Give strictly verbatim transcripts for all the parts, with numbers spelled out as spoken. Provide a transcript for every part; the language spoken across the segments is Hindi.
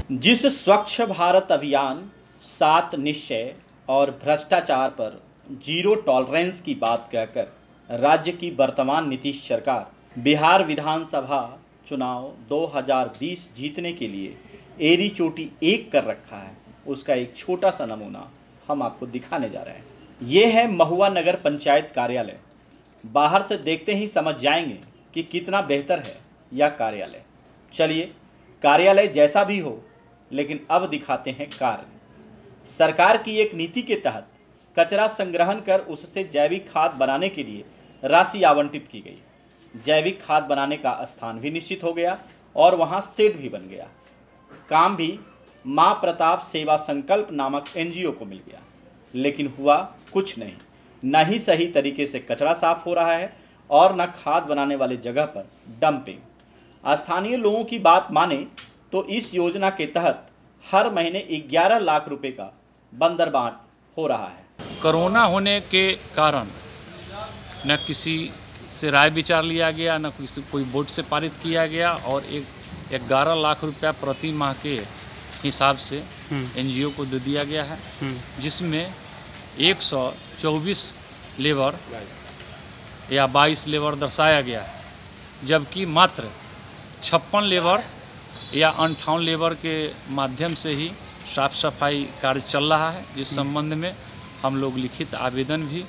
जिस स्वच्छ भारत अभियान, सात निश्चय और भ्रष्टाचार पर जीरो टॉलरेंस की बात कहकर राज्य की वर्तमान नीतीश सरकार बिहार विधानसभा चुनाव दो हज़ार बीस जीतने के लिए एड़ी चोटी एक कर रखा है, उसका एक छोटा सा नमूना हम आपको दिखाने जा रहे हैं। ये है महुआ नगर पंचायत कार्यालय। बाहर से देखते ही समझ जाएंगे कि कितना बेहतर है यह कार्यालय। चलिए, कार्यालय जैसा भी हो, लेकिन अब दिखाते हैं कार्य। सरकार की एक नीति के तहत कचरा संग्रहण कर उससे जैविक खाद बनाने के लिए राशि आवंटित की गई। जैविक खाद बनाने का स्थान भी निश्चित हो गया और वहां शेड भी बन गया। काम भी मां प्रताप सेवा संकल्प नामक एनजीओ को मिल गया, लेकिन हुआ कुछ नहीं। न ही सही तरीके से कचरा साफ हो रहा है और न खाद बनाने वाले जगह पर डंपिंग। स्थानीय लोगों की बात माने तो इस योजना के तहत हर महीने ग्यारह लाख रुपए का बंदरबांट हो रहा है। कोरोना होने के कारण न किसी से राय विचार लिया गया, न किसी कोई बोर्ड से पारित किया गया और एक ग्यारह लाख रुपया प्रति माह के हिसाब से एनजीओ को दे दिया गया है, जिसमें एक सौ चौबीस लेबर या बाईस लेबर दर्शाया गया है, जबकि मात्र छप्पन लेबर या अंठावन लेबर के माध्यम से ही साफ सफाई कार्य चल रहा है, जिस संबंध में हम लोग लिखित आवेदन भी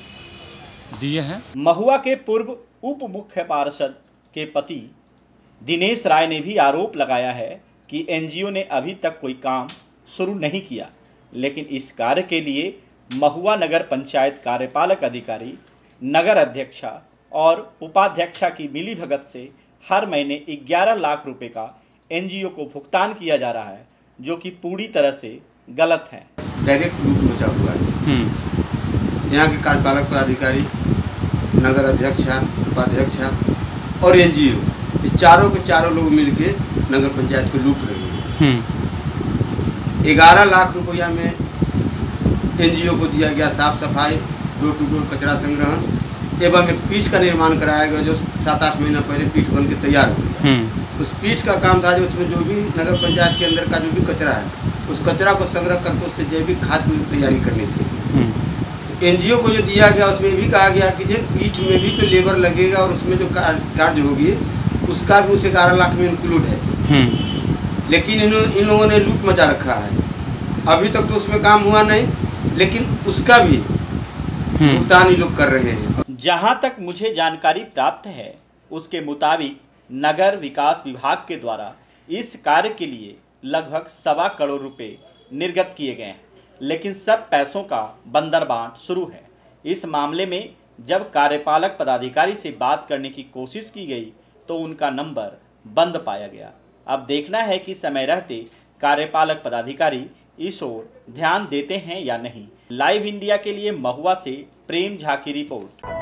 दिए हैं। महुआ के पूर्व उप मुख्य पार्षद के पति दिनेश राय ने भी आरोप लगाया है कि एनजीओ ने अभी तक कोई काम शुरू नहीं किया, लेकिन इस कार्य के लिए महुआ नगर पंचायत कार्यपालक अधिकारी, नगर अध्यक्षा और उपाध्यक्षा की मिलीभगत से हर महीने ग्यारह लाख रुपए का एनजीओ को भुगतान किया जा रहा है, जो कि पूरी तरह से गलत है। डायरेक्ट लूट मचा हुआ है। यहाँ के कार्यपालक पदाधिकारी, नगर अध्यक्षा, उपाध्यक्षा और एनजीओ, ये चारों के चारों लोग मिलके नगर पंचायत को लूट रहे हैं। ग्यारह लाख रुपया में एनजीओ को दिया गया साफ सफाई, डोर टू डोर कचरा संग्रहण एवं एक पीठ का निर्माण कराया गया, जो सात आठ महीना पहले पीठ बन के तैयार हो गया। उस पीठ का काम था जो उसमें जो भी नगर पंचायत के अंदर का जो भी कचरा है, उस कचरा को संग्रह करके उससे जैविक खाद की तैयारी करनी थी। एनजीओ को जो दिया गया उसमें भी कहा गया कि जो पीठ में भी तो लेबर लगेगा और उसमें जो कार्य होगी उसका भी उस ग्यारह लाख में इंक्लूड है, लेकिन इन इन लोगों ने लूट मचा रखा है। अभी तक तो उसमें काम हुआ नहीं, लेकिन उसका भी भुगतान ही लोग कर रहे हैं। जहां तक मुझे जानकारी प्राप्त है, उसके मुताबिक नगर विकास विभाग के द्वारा इस कार्य के लिए लगभग सवा करोड़ रुपए निर्गत किए गए हैं, लेकिन सब पैसों का बंदरबांट शुरू है। इस मामले में जब कार्यपालक पदाधिकारी से बात करने की कोशिश की गई तो उनका नंबर बंद पाया गया। अब देखना है कि समय रहते कार्यपालक पदाधिकारी इस ओर ध्यान देते हैं या नहीं। लाइव इंडिया के लिए महुआ से प्रेम झा की रिपोर्ट।